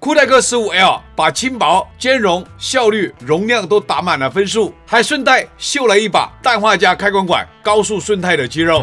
酷派克15L 把轻薄、兼容、效率、容量都打满了分数，还顺带秀了一把氮化镓开关管高速顺态的肌肉。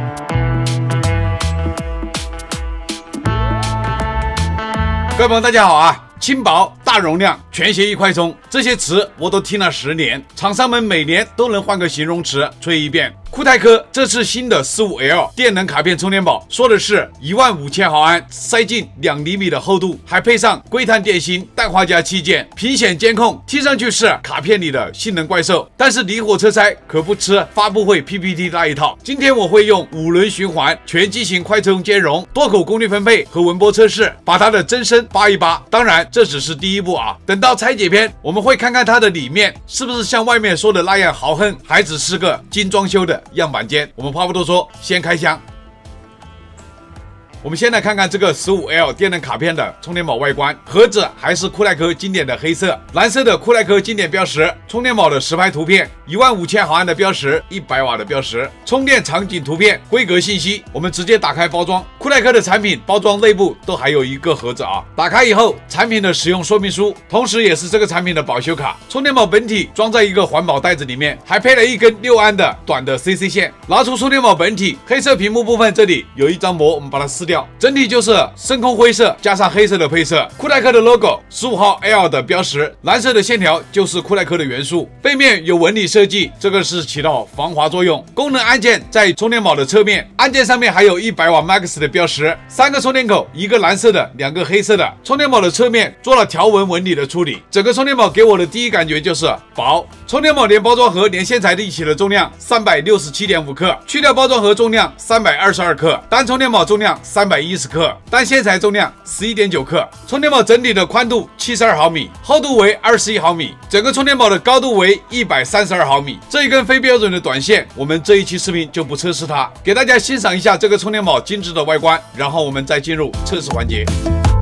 各位朋友，大家好啊！轻薄、大容量、全协议快充，这些词我都听了10年，厂商们每年都能换个形容词吹一遍。酷派克这次新的15L 电能卡片充电宝说的是15000毫安，塞进2厘米的厚度，还配上硅碳电芯、氮化镓器件、屏显监控，听上去是卡片里的性能怪兽。但是离火车差可不吃发布会 PPT 那一套。今天我会用5轮循环、全机型快充兼容、多口功率分配和文波测试，把它的真身扒一扒。当然，这只是第一步啊，等到拆解篇，我们会看看它的里面是不是像外面说的那样豪横，还只是个精装修的样板间。我们话不多说，先开箱。我们先来看看这个15L 电能卡片的充电宝外观，盒子还是酷派克经典的黑色，蓝色的酷派克经典标识，充电宝的实拍图片，15000毫安的标识，100瓦的标识，充电场景图片，规格信息。我们直接打开包装，酷派克的产品包装内部都还有一个盒子啊，打开以后，产品的使用说明书，同时也是这个产品的保修卡。充电宝本体装在一个环保袋子里面，还配了一根6安的短的 CC 线。拿出充电宝本体，黑色屏幕部分这里有一张膜，我们把它撕掉。整体就是深空灰色加上黑色的配色，酷派克的 logo 15号 L 的标识，蓝色的线条就是酷派克的元素。背面有纹理设计，这个是起到防滑作用。功能按键在充电宝的侧面，按键上面还有100瓦 Max 的标识，3个充电口，一个蓝色的，2个黑色的。充电宝的侧面做了条纹纹理的处理。整个充电宝给我的第一感觉就是薄。充电宝连包装盒连线材一起的重量367.5克，去掉包装盒重量322克，单充电宝重量310克，单线材重量11.9克。充电宝整体的宽度72毫米，厚度为21毫米，整个充电宝的高度为132毫米。这一根非标准的短线，我们这一期视频就不测试它，给大家欣赏一下这个充电宝精致的外观，然后我们再进入测试环节。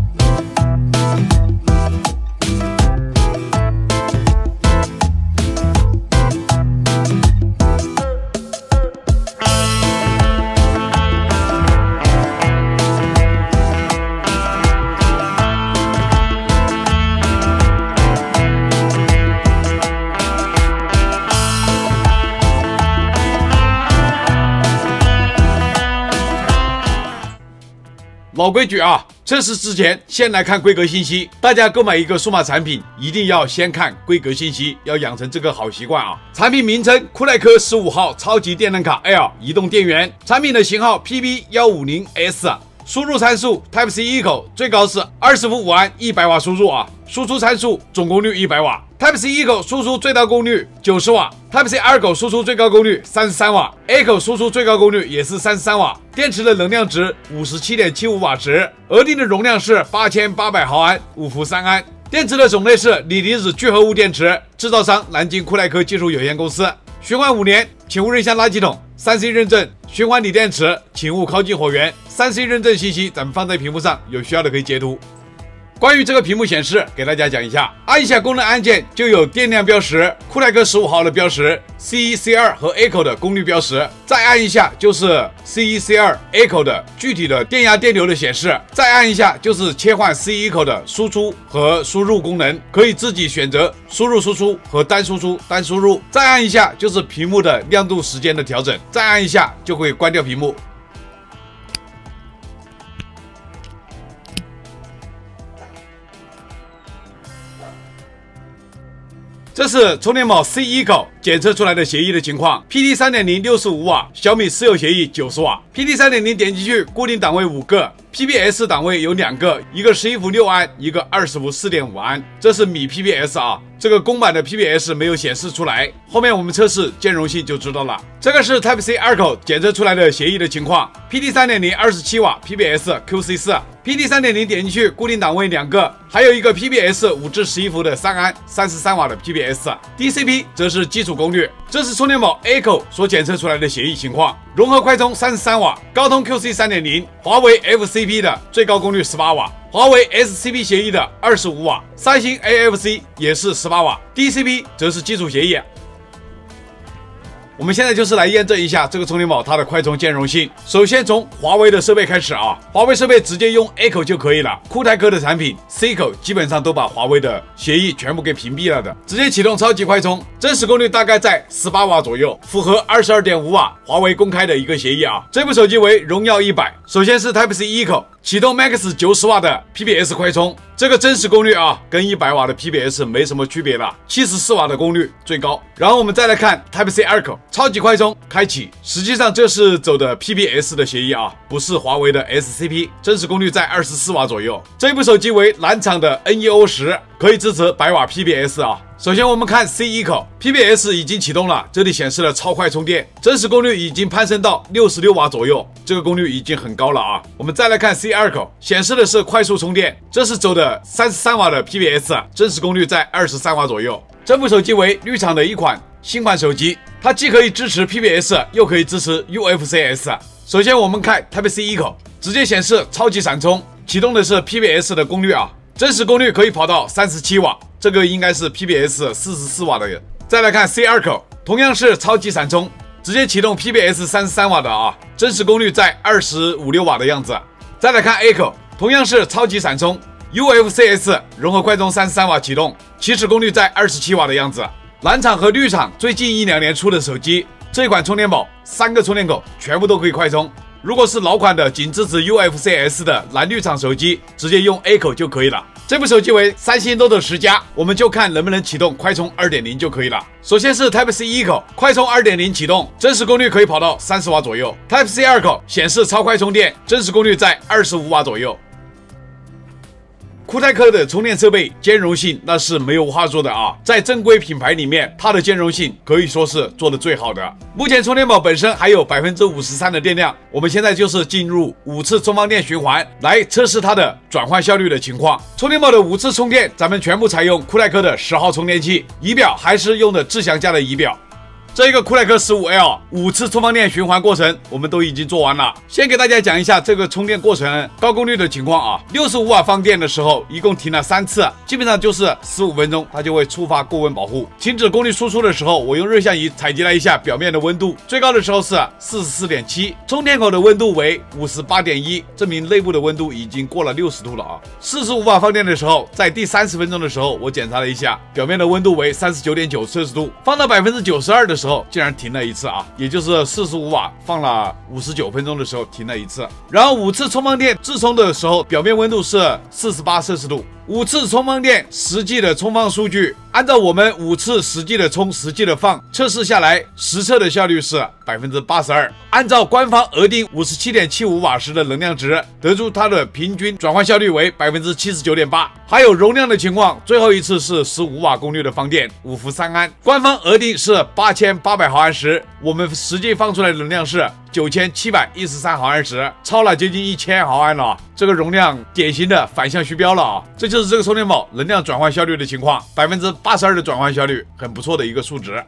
老规矩啊，测试之前先来看规格信息。大家购买一个数码产品，一定要先看规格信息，要养成这个好习惯啊。产品名称：酷派克15号超级电能卡 L 移动电源，产品的型号 PB150S。输入参数 Type-C 一口，最高是25安100瓦输入啊。输出参数总功率100瓦。Type-C 一口输出最大功率90瓦。Type-C 2口输出最高功率33瓦。A 口输出最高功率也是33瓦。电池的能量值57.75瓦时，额定的容量是8800毫安，5伏3安。电池的种类是锂离子聚合物电池，制造商南京酷派克技术有限公司。循环5年，请勿扔下垃圾桶。3C 认证，循环锂电池，请勿靠近火源。3C 认证信息咱们放在屏幕上，有需要的可以截图。关于这个屏幕显示，给大家讲一下，按一下功能按键就有电量标识、酷派克15号的标识、C1、C2 和 A 口的功率标识，再按一下就是 C1、C2、A 口的具体的电压电流的显示，再按一下就是切换 C1 口的输出和输入功能，可以自己选择输入输出和单输出单输入，再按一下就是屏幕的亮度时间的调整，再按一下就会关掉屏幕。这是充电宝 C1 口检测出来的协议的情况 ，PD 3.0 65瓦，小米私有协议90瓦 ，PD 3.0 点进去固定档位5个 ，PBS 档位有2个，一个11伏6安，一个20伏4.5安，这是米 PBS 啊。这个公版的 PBS 没有显示出来，后面我们测试兼容性就知道了。这个是 Type-C 2口检测出来的协议的情况 ，PD 3.0 27瓦 ，PBS QC4。PD 3.0 点进去固定档位2个，还有一个 PBS 5至11伏的3安33瓦的 PBS。DCP 则是基础功率。这是充电宝 A 口所检测出来的协议情况，融合快充33瓦，高通 QC 3.0，华为 FCP 的最高功率18瓦。华为 SCP 协议的25瓦，三星 AFC 也是18瓦 ，DCP 则是基础协议。 我们现在就是来验证一下这个充电宝它的快充兼容性。首先从华为的设备开始啊，华为设备直接用 A 口就可以了。酷泰科的产品 C 口基本上都把华为的协议全部给屏蔽了的。直接启动超级快充，真实功率大概在18瓦左右，符合22.5瓦华为公开的一个协议啊。这部手机为荣耀100，首先是 Type C 一口，启动 Max 90瓦的 PBS 快充，这个真实功率啊跟100瓦的 PBS 没什么区别了，74瓦的功率最高。然后我们再来看 Type C 2口，超级快充开启，实际上这是走的 PBS 的协议啊，不是华为的 SCP， 真实功率在24瓦左右。这部手机为蓝厂的 NEO10， 可以支持100瓦 PBS 啊。首先我们看 C 一口 PBS 已经启动了，这里显示了超快充电，真实功率已经攀升到66瓦左右，这个功率已经很高了啊。我们再来看 C 2口，显示的是快速充电，这是走的33瓦的 PBS， 真实功率在23瓦左右。这部手机为绿厂的一款新款手机，它既可以支持 PBS， 又可以支持 UFCS。首先我们看 Type C 一口，直接显示超级闪充，启动的是 PBS 的功率啊，真实功率可以跑到37瓦。这个应该是 PBS 44瓦的。再来看 C 2口，同样是超级闪充，直接启动 PBS 33瓦的啊，真实功率在25、6瓦的样子。再来看 A 口，同样是超级闪充 ，UFCS 融合快充33瓦启动，起始功率在27瓦的样子。蓝厂和绿厂最近1、2年出的手机，这款充电宝3个充电口全部都可以快充。如果是老款的仅支持 UFCS 的蓝绿厂手机，直接用 A 口就可以了。这部手机为三星 Note 10加，我们就看能不能启动快充 2.0 就可以了。首先是 Type C 一口，快充 2.0 启动，真实功率可以跑到30瓦左右。Type C 2口显示超快充电，真实功率在25瓦左右。酷泰科的充电设备兼容性那是没有话说的啊，在正规品牌里面，它的兼容性可以说是做的最好的。目前充电宝本身还有 53% 的电量，我们现在就是进入5次充放电循环来测试它的转换效率的情况。充电宝的5次充电，咱们全部采用酷泰科的10号充电器，仪表还是用的智翔家的仪表。这个酷泰科 15L 5次充放电循环过程我们都已经做完了。先给大家讲一下这个充电过程高功率的情况啊。65瓦放电的时候一共停了3次，基本上就是15分钟它就会触发过温保护。停止功率输出的时候，我用热像仪采集了一下表面的温度，最高的时候是 44.7， 充电口的温度为 58.1， 证明内部的温度已经过了60度了啊。45瓦放电的时候，在第30分钟的时候我检查了一下，表面的温度为 39.9 摄氏度，放到 92% 的时候竟然停了一次啊，也就是45瓦放了59分钟的时候停了一次。然后5次充放电自充的时候，表面温度是48摄氏度。5次充放电实际的充放数据，按照我们5次实际的充实际的放测试下来，实测的效率是 82%。按照官方额定 57.75 瓦时的能量值，得出它的平均转换效率为 79.8%。还有容量的情况，最后一次是15瓦功率的放电，5伏3安，官方额定是8800毫安时，我们实际放出来的能量是9713毫安时，超了接近1000毫安了。这个容量典型的反向虚标了啊！这就是这个充电宝能量转换效率的情况，82%的转换效率，很不错的一个数值。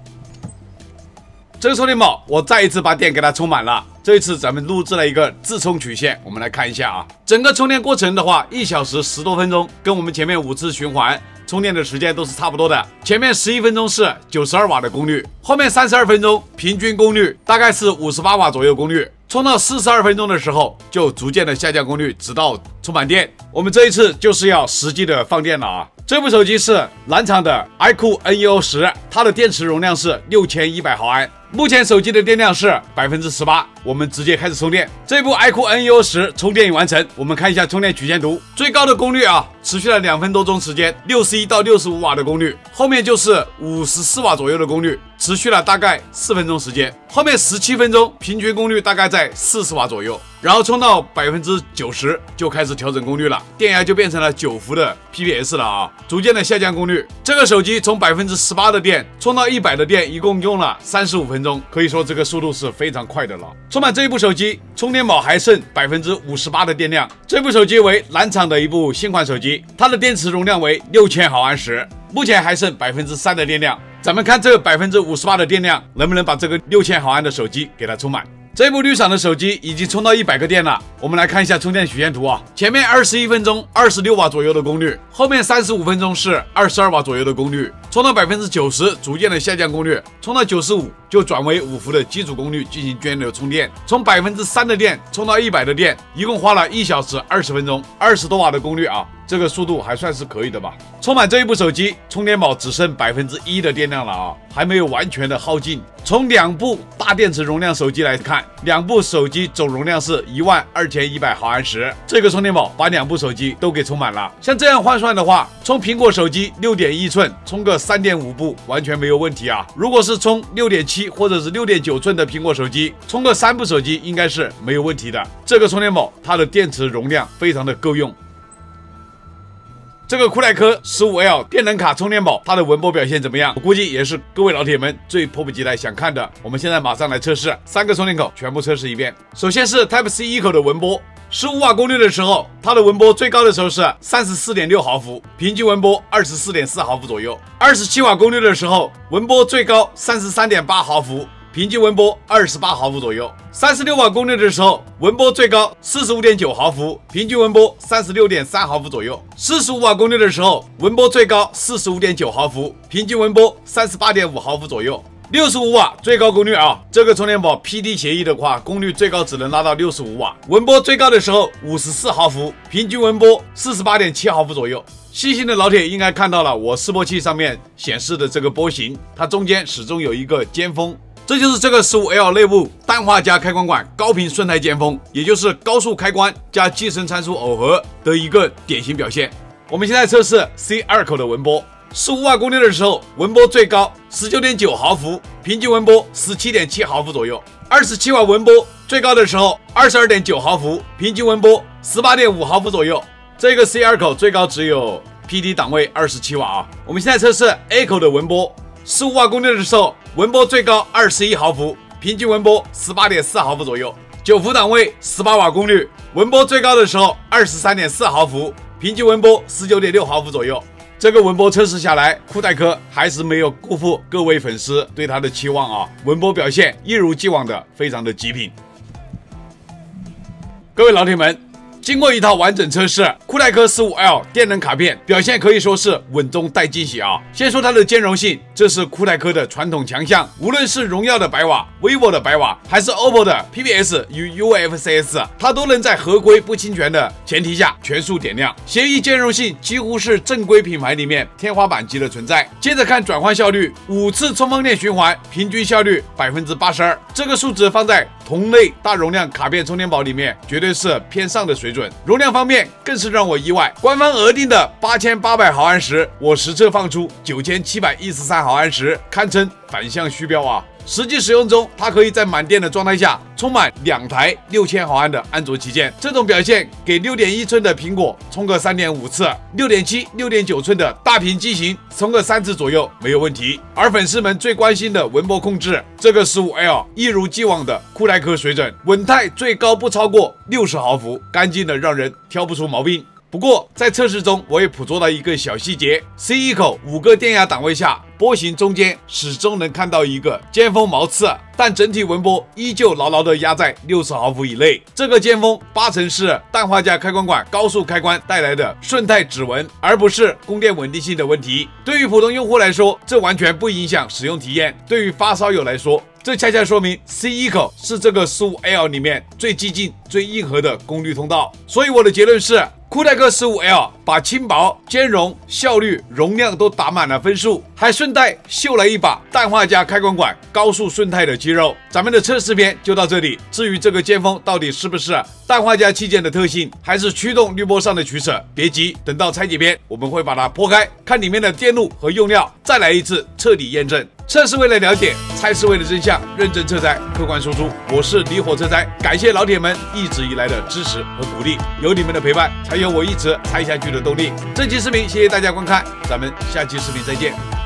这个充电宝我再一次把电给它充满了，这一次咱们录制了一个自充曲线，我们来看一下啊。整个充电过程的话，1小时10多分钟，跟我们前面5次循环充电的时间都是差不多的。前面11分钟是92瓦的功率，后面32分钟平均功率大概是58瓦左右功率。充到42分钟的时候，就逐渐的下降功率，直到充满电。我们这一次就是要实际的放电了啊！这部手机是蓝厂的 iQOO NEO10， 它的电池容量是6100毫安。目前手机的电量是 18%， 我们直接开始充电。这部 iQOO NEO10 充电已完成，我们看一下充电曲线图。最高的功率啊，持续了2分多钟时间，61到65瓦的功率，后面就是54瓦左右的功率，持续了大概4分钟时间，后面17分钟平均功率大概在40瓦左右。然后充到 90% 就开始调整功率了，电压就变成了9伏的 PPS 了啊，逐渐的下降功率。这个手机从 18% 的电充到100的电，一共用了35分钟，可以说这个速度是非常快的了。充满这一部手机，充电宝还剩 58% 的电量。这部手机为蓝厂的一部新款手机，它的电池容量为6000毫安时，目前还剩 3% 的电量。咱们看这 58% 的电量能不能把这个6000毫安的手机给它充满。这部绿厂的手机已经充到100个电了，我们来看一下充电曲线图啊。前面21分钟26瓦左右的功率，后面35分钟是22瓦左右的功率， 充到90%逐渐的下降功率，充到95就转为5伏的基础功率进行涓流充电，从3%的电充到100的电，一共花了1小时20分钟，20多瓦的功率啊，这个速度还算是可以的吧。充满这一部手机，充电宝只剩1%的电量了啊，还没有完全的耗尽。从2部大电池容量手机来看，2部手机总容量是12100毫安时，这个充电宝把2部手机都给充满了。像这样换算的话，充苹果手机6.1寸，充个3.5部完全没有问题啊。如果是充6.7或者是6.9寸的苹果手机，充个3部手机应该是没有问题的。这个充电宝它的电池容量非常的够用。这个酷派科 15L 电能卡充电宝，它的文波表现怎么样？我估计也是各位老铁们最迫不及待想看的。我们现在马上来测试，3个充电口全部测试一遍。首先是 Type-C 一口的文波，15瓦功率的时候，它的文波最高的时候是34.6毫伏，平均文波24.4毫伏左右。27瓦功率的时候，文波最高33.8毫伏。平均文波28毫伏左右。36瓦功率的时候，文波最高45.9毫伏，平均文波36.3毫伏左右。45瓦功率的时候，文波最高45.9毫伏，平均文波38.5毫伏左右。65瓦最高功率啊，这个充电宝 PD 协议的话，功率最高只能拉到65瓦，文波最高的时候54毫伏，平均文波48.7毫伏左右。细心的老铁应该看到了我示波器上面显示的这个波形，它中间始终有一个尖峰。这就是这个 15L 内部氮化镓开关管高频顺态尖峰，也就是高速开关加寄生参数耦合的一个典型表现。我们现在测试 C2 口的文波，15瓦功率的时候，文波最高19.9毫伏，平均文波17.7毫伏左右。27瓦文波最高的时候22.9毫伏，平均文波18.5毫伏左右。这个 C2 口最高只有 PD 档位27瓦啊。我们现在测试 A 口的文波，15瓦功率的时候，文波最高21毫伏，平均文波18.4毫伏左右。9伏档位18瓦功率，文波最高的时候23.4毫伏，平均文波19.6毫伏左右。这个文波测试下来，酷派科还是没有辜负各位粉丝对它的期望啊，文波表现一如既往的非常的极品。各位老铁们，经过一套完整测试，酷派科 15L 电能卡片表现可以说是稳中带惊喜啊！先说它的兼容性，这是酷派科的传统强项，无论是荣耀的100瓦、vivo 的100瓦，还是 OPPO 的 PPS 与 UFCS， 它都能在合规不侵权的前提下全数点亮。协议兼容性几乎是正规品牌里面天花板级的存在。接着看转换效率，5次充放电循环，平均效率82%，这个数值放在同类大容量卡片充电宝里面，绝对是偏上的水准。容量方面更是让我意外，官方额定的8800毫安时，我实测放出9713毫安时，堪称反向虚标啊！实际使用中，它可以在满电的状态下充满2台6000毫安的安卓旗舰，这种表现给6.1寸的苹果充个3.5次，6.7、6.9寸的大屏机型充个3次左右没有问题。而粉丝们最关心的文波控制，这个 15L 一如既往的酷派科水准，稳态最高不超过60毫伏，干净的让人挑不出毛病。不过在测试中，我也捕捉到一个小细节 ：C1 口5个电压档位下，波形中间始终能看到一个尖峰毛刺，但整体文波依旧牢牢地压在60毫伏以内。这个尖峰80%是氮化镓开关管高速开关带来的顺态指纹，而不是供电稳定性的问题。对于普通用户来说，这完全不影响使用体验；对于发烧友来说，这恰恰说明 C1 口是这个 15L 里面最激进、最硬核的功率通道。所以我的结论是，酷派科 15L 把轻薄、兼容、效率、容量都打满了分数，还顺带秀了一把氮化镓开关管高速顺态的肌肉。咱们的测试篇就到这里。至于这个尖峰到底是不是氮化镓器件的特性，还是驱动滤波上的取舍，别急，等到拆解篇我们会把它剖开，看里面的电路和用料，再来一次彻底验证。测是为了了解，猜是为了真相，认真测摘，客观输出。我是离火测摘，感谢老铁们一直以来的支持和鼓励，有你们的陪伴，才有我一直猜下去的动力。这期视频谢谢大家观看，咱们下期视频再见。